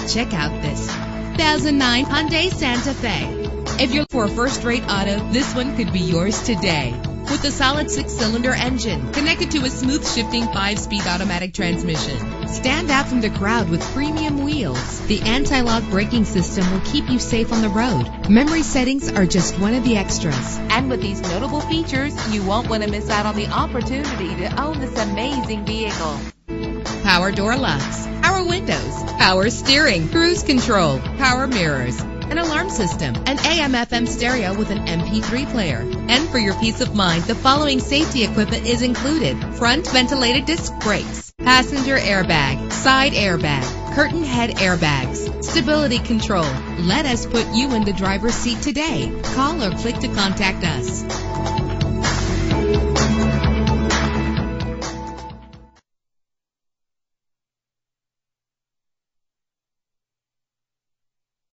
Check out this 2009 Hyundai Santa Fe. If you're for a first-rate auto, this one could be yours today. With a solid 6-cylinder engine connected to a smooth shifting 5-speed automatic transmission. Stand out from the crowd with premium wheels. The anti-lock braking system will keep you safe on the road. Memory settings are just one of the extras. And with these notable features, you won't want to miss out on the opportunity to own this amazing vehicle. Power door locks, power windows, power steering, cruise control, power mirrors, an alarm system, an AM/FM stereo with an MP3 player. And for your peace of mind, the following safety equipment is included: front ventilated disc brakes, passenger airbag, side airbag, curtain head airbags, stability control. Let us put you in the driver's seat today. Call or click to contact us.